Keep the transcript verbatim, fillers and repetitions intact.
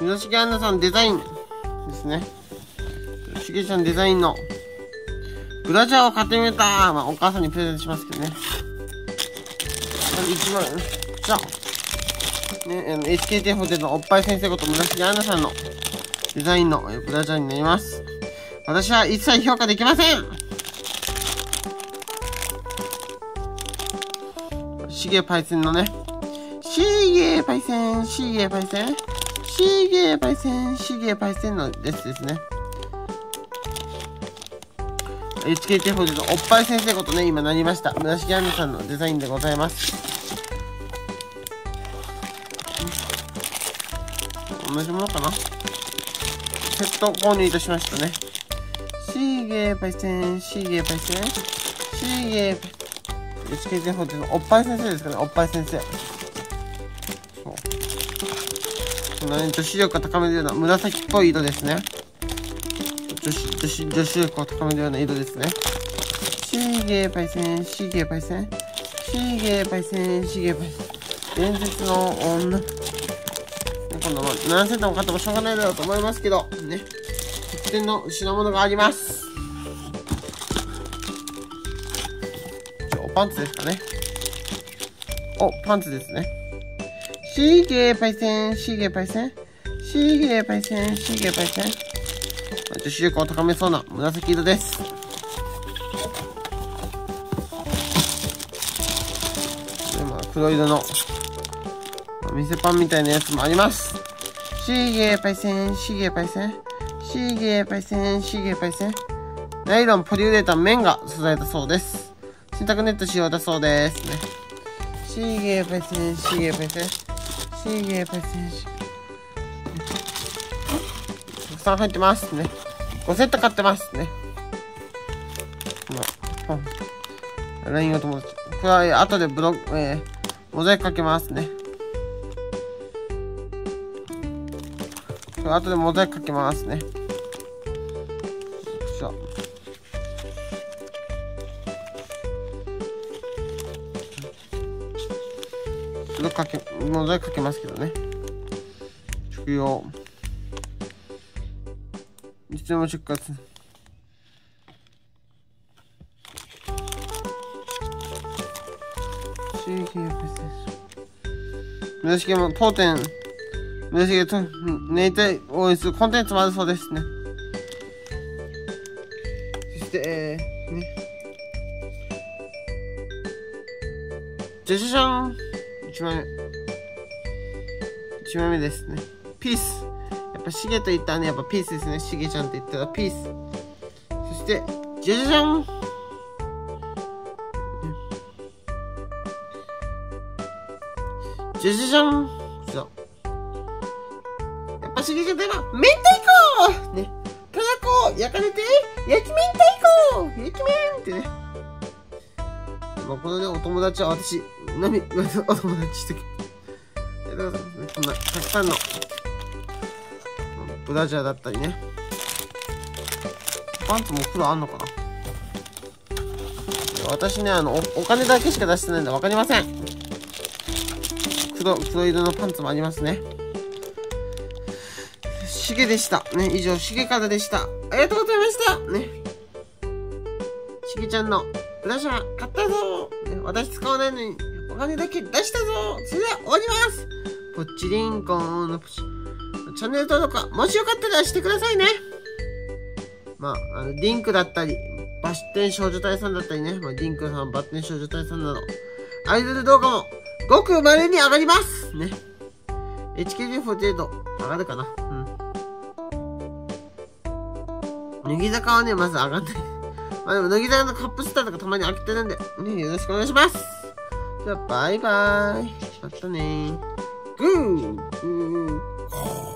村重杏奈さんデザインですね。しげちゃんデザインのブラジャーを買ってみた。まあ、お母さんにプレゼントしますけどね。まずいちまん、じゃあ、ね、エイチケーティーフォーティー のおっぱい先生こと村重杏奈さんのデザインのブラジャーになります。私は一切評価できません。シゲパイセンのね、シゲパイセン、シゲパイセン、シゲパイセン、シゲパイセンのやつですね。エイチケーティーフォーティー のおっぱい先生ことね、今なりました。村重杏奈さんのデザインでございます。同じものかな。セット購入いたしましたね。シゲパイセン、シゲパイセン、シゲパイセン。エイチケーティーフォーティー のおっぱい先生ですかね、おっぱい先生。そう。こんなね、女子力が高めるような紫っぽい色ですね。女子、女子、女子力を高めるような色ですね。シゲパイセン、シゲパイセン、シゲパイセン、シゲパイセン。伝説の女。今度は何セントも買ってもしょうがないだろうと思いますけど、ね。特典の品物があります。パンツですかね。お、パンツですね。シゲパイセン、シゲパイセン、シゲパイセン、シゲパイセン。女子力を高めそうな紫色です。で、まあ、黒色の店パンみたいなやつもあります。シゲパイセン、シゲパイセン、シゲパイセン、シゲパイセン。ナイロンポリウレタン綿が素材だそうです。洗濯ネット使用だそうですね。シゲパイセン、シゲパイセン、シゲパイセン、シゲたくさん入ってますね。ごセット買ってますね。まあ、ラインお友達。これは後でブログ、えー、モザイクかけますね。これ後でモザイクかけますね。よいしょ。かけ、モザイクかけますけどね。着用。いつでも出荷。村重も当店、村重と寝て応援するコンテンツもあるそうですね。そして、えー、ね。じゃじゃじゃん。いちまいめ。いちまいめですね。ピース。やっぱシゲと言ったらね、やっぱピースですね。シゲちゃんって言ったらピース。そして、じゃじゃじゃん。じゃじゃじゃん。そう。やっぱシゲちゃんといえば、明太子ね。たらこ、焼かれて、焼き明太子焼き麺ってね。まあ、このね、お友達は私、何、お友達してくれ。こんな、たくさんの、ブラジャーだったりね。パンツも黒あんのかな。私ね、あの、お、お金だけしか出してないんでわかりません。黒、黒色のパンツもありますね。しげでした。ね、以上、しげからでした。ありがとうございました。ね。しげちゃんのブラジャー買ったぞ、ね。私使わないのに、お金だけ出したぞ。それでは終わります。ポッチリンコンのポチ。チャンネル登録は、もしよかったらしてくださいね。まあ、あの、リンクだったり、バッテン少女隊さんだったりね。まあ、リンクさん、バッテン少女隊さんなど、アイドル動画も、ごく稀に上がります。ね。エイチケーティーフォーティーエイト 上がるかな。うん。乃木坂はね、まず上がんない。まあでも、乃木坂のカップスターとかたまに開けてるんで、ね、よろしくお願いします。じゃあ、バイバーイ。またねー。グー。グー。